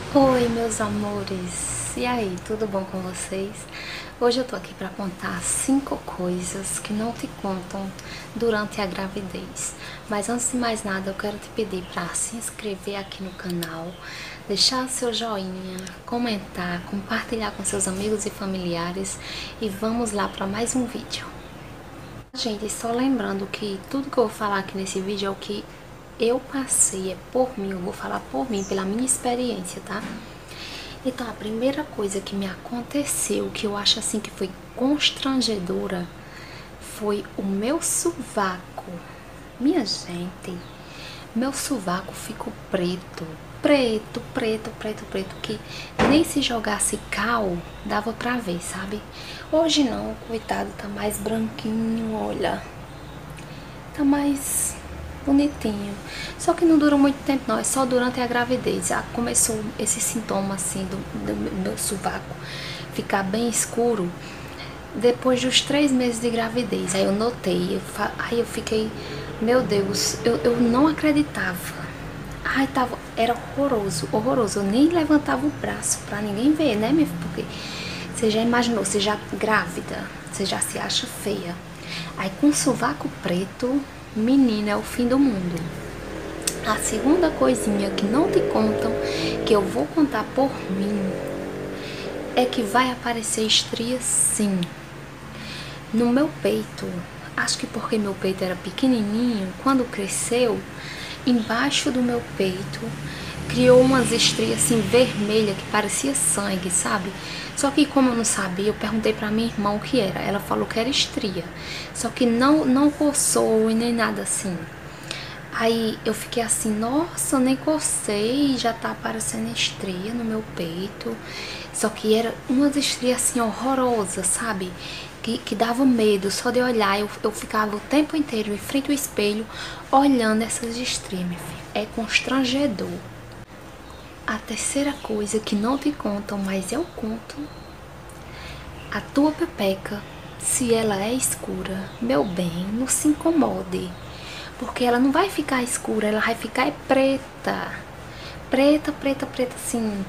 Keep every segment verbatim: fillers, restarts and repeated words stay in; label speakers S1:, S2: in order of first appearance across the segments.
S1: Oi, meus amores! E aí, tudo bom com vocês? Hoje eu tô aqui pra contar cinco coisas que não te contam durante a gravidez. Mas antes de mais nada, eu quero te pedir pra se inscrever aqui no canal, deixar seu joinha, comentar, compartilhar com seus amigos e familiares e vamos lá pra mais um vídeo. Gente, só lembrando que tudo que eu vou falar aqui nesse vídeo é o que eu passei, é por mim, eu vou falar por mim, pela minha experiência, tá? Então, a primeira coisa que me aconteceu, que eu acho assim que foi constrangedora, foi o meu sovaco. Minha gente, meu sovaco ficou preto, preto, preto, preto, preto, que nem se jogasse cal, dava pra ver, sabe? Hoje não, coitado, tá mais branquinho, olha, tá mais bonitinho. Só que não durou muito tempo não, é só durante a gravidez. Já começou esse sintoma assim do, do meu sovaco ficar bem escuro depois dos três meses de gravidez. Aí eu notei, eu, aí eu fiquei, meu Deus, eu, eu não acreditava. Ai, tava, era horroroso, horroroso. Eu nem levantava o braço pra ninguém ver, né, minha filha? Porque você já imaginou, você já grávida, você já se acha feia. Aí com sovaco preto, menina, é o fim do mundo. A segunda coisinha que não te contam, que eu vou contar por mim, é que vai aparecer estria sim. No meu peito, acho que porque meu peito era pequenininho, quando cresceu, embaixo do meu peito, criou umas estrias assim vermelhas que parecia sangue, sabe? Só que como eu não sabia, eu perguntei pra minha irmã o que era. Ela falou que era estria. Só que não, não coçou e nem nada assim. Aí eu fiquei assim, nossa, eu nem cocei, já tá aparecendo estria no meu peito. Só que era umas estrias assim horrorosas, sabe? Que, que dava medo, só de olhar. Eu, eu ficava o tempo inteiro em frente ao espelho, olhando essas estrias, minha filha. É constrangedor. A terceira coisa que não te contam, mas eu conto, a tua pepeca, se ela é escura, meu bem, não se incomode. Porque ela não vai ficar escura, ela vai ficar é preta. Preta, preta, preta, assim.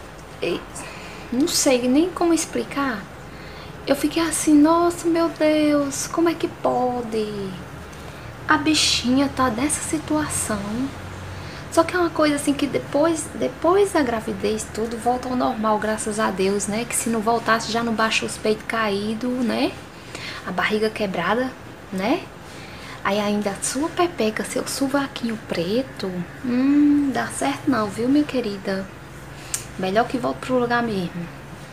S1: Não sei nem como explicar. Eu fiquei assim, nossa, meu Deus, como é que pode? A bichinha tá dessa situação. Só que é uma coisa assim que depois, depois da gravidez tudo volta ao normal, graças a Deus, né? Que se não voltasse já não baixa os peitos caídos, né? A barriga quebrada, né? Aí ainda a sua pepeca, seu sovaquinho preto, hum, dá certo não, viu, minha querida? Melhor que volte pro lugar mesmo.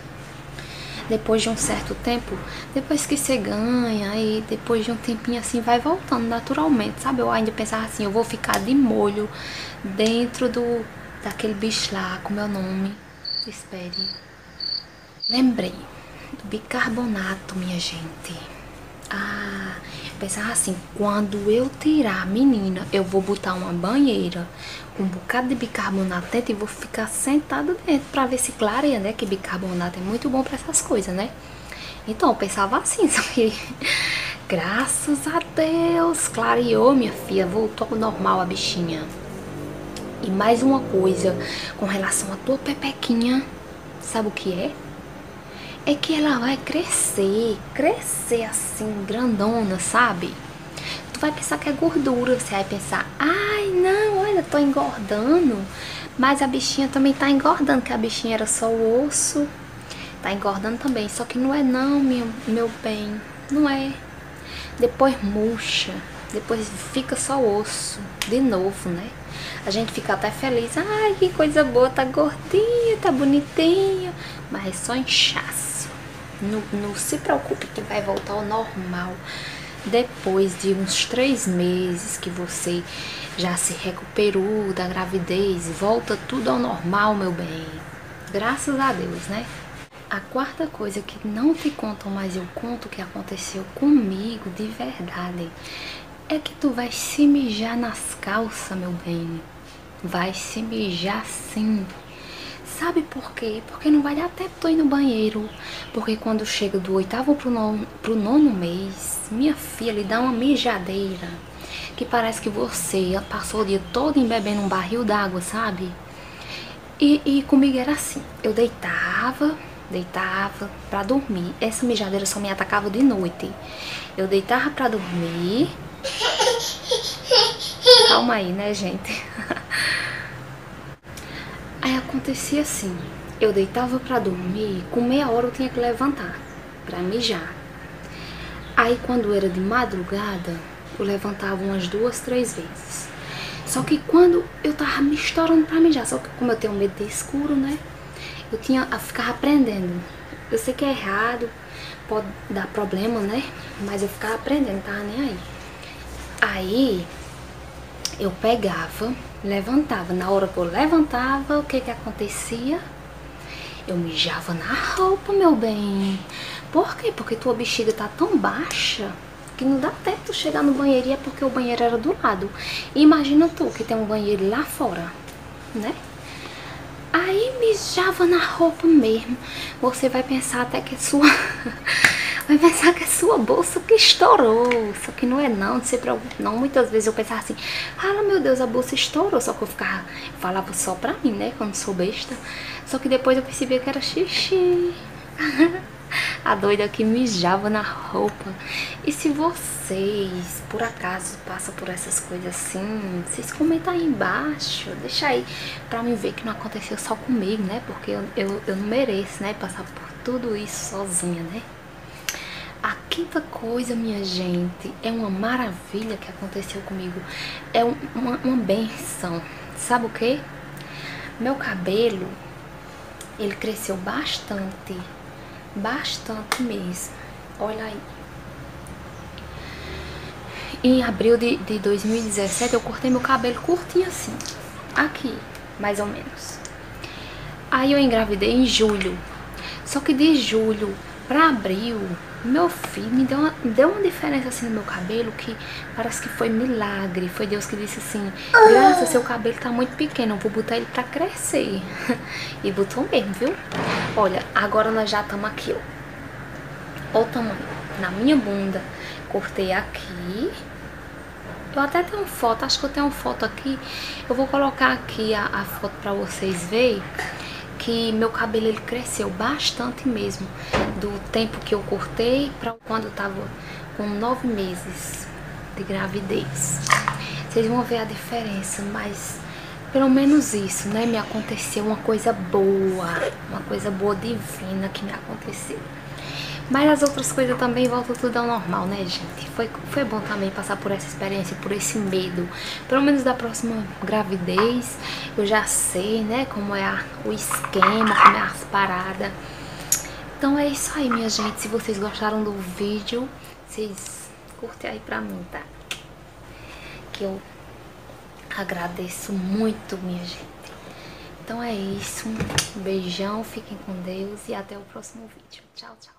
S1: Depois de um certo tempo, depois que você ganha, aí depois de um tempinho assim, vai voltando naturalmente, sabe? Eu ainda pensava assim, eu vou ficar de molho dentro do daquele bicho lá, com meu nome. Espere. Lembrei do bicarbonato, minha gente. Ah, pensava assim, quando eu tirar a menina, eu vou botar uma banheira com um bocado de bicarbonato dentro e vou ficar sentada dentro pra ver se clareia, né? Que bicarbonato é muito bom pra essas coisas, né? Então, eu pensava assim, só que graças a Deus, clareou, minha filha, voltou ao normal a bichinha. E mais uma coisa, com relação à tua pepequinha, sabe o que é? É que ela vai crescer, crescer assim, grandona, sabe? Tu vai pensar que é gordura, você vai pensar, ai não, olha, tô engordando. Mas a bichinha também tá engordando, que a bichinha era só o osso. Tá engordando também, só que não é não, meu, meu bem, não é. Depois murcha, depois fica só osso, de novo, né? A gente fica até feliz, ai que coisa boa, tá gordinha, tá bonitinha, mas é só inchaço. Não, não se preocupe que vai voltar ao normal depois de uns três meses que você já se recuperou da gravidez, volta tudo ao normal, meu bem. Graças a Deus, né? A quarta coisa que não te contam, mas eu conto que aconteceu comigo de verdade, é que tu vai se mijar nas calças, meu bem. Vai se mijar sim. Sabe por quê? Porque não vai dar tempo de ir no banheiro. Porque quando chega do oitavo pro nono, pro nono mês, minha filha, lhe dá uma mijadeira. Que parece que você passou o dia todo embebendo um barril d'água, sabe? E, e comigo era assim, eu deitava, deitava pra dormir. Essa mijadeira só me atacava de noite. Eu deitava pra dormir. Calma aí, né, gente? Aí acontecia assim, eu deitava pra dormir, com meia hora eu tinha que levantar pra mijar. Aí quando era de madrugada, eu levantava umas duas, três vezes. Só que quando eu tava me estourando pra mijar, só que como eu tenho medo de escuro, né? Eu tinha, eu ficava aprendendo. Eu sei que é errado, pode dar problema, né? Mas eu ficava aprendendo, tava nem aí. Aí eu pegava, levantava. Na hora que eu levantava, o que que acontecia? Eu mijava na roupa, meu bem. Por quê? Porque tua bexiga tá tão baixa que não dá tempo de chegar no banheiro, e é porque o banheiro era do lado. E imagina tu que tem um banheiro lá fora, né? Aí mijava na roupa mesmo. Você vai pensar até que é sua... vai pensar que é sua bolsa que estourou. Só que não é não, não se preocupe não. Muitas vezes eu pensava assim, ah, meu Deus, a bolsa estourou. Só que eu ficava, eu falava só pra mim, né, quando sou besta. Só que depois eu percebia que era xixi. A doida que mijava na roupa. E se vocês, por acaso, passam por essas coisas assim, vocês comentam aí embaixo. Deixa aí pra mim ver que não aconteceu só comigo, né? Porque eu, eu, eu não mereço, né? Passar por tudo isso sozinha, né? A quinta coisa, minha gente, é uma maravilha que aconteceu comigo. É um, uma, uma benção. Sabe o quê? Meu cabelo, ele cresceu bastante. Bastante mesmo. Olha aí. Em abril de, de dois mil e dezessete eu cortei meu cabelo curtinho assim. Aqui, mais ou menos. Aí eu engravidei em julho. Só que de julho pra abril, meu filho, me deu uma, deu uma diferença assim no meu cabelo que parece que foi milagre. Foi Deus que disse assim, Graça, seu cabelo tá muito pequeno, eu vou botar ele pra crescer. E botou mesmo, viu? Olha, agora nós já estamos aqui, ó. Olha o tamanho. Na minha bunda, cortei aqui. Eu até tenho foto, acho que eu tenho uma foto aqui. Eu vou colocar aqui a, a foto pra vocês verem que meu cabelo ele cresceu bastante mesmo. Do tempo que eu cortei pra quando eu tava com nove meses de gravidez. Vocês vão ver a diferença, mas pelo menos isso, né? Me aconteceu uma coisa boa, uma coisa boa divina que me aconteceu. Mas as outras coisas também voltam tudo ao normal, né, gente? Foi, foi bom também passar por essa experiência, por esse medo. Pelo menos da próxima gravidez, eu já sei, né, como é a, o esquema, como é as paradas. Então é isso aí, minha gente. Se vocês gostaram do vídeo, vocês curtem aí pra mim, tá? Que eu agradeço muito, minha gente. Então é isso. Um beijão, fiquem com Deus e até o próximo vídeo. Tchau, tchau.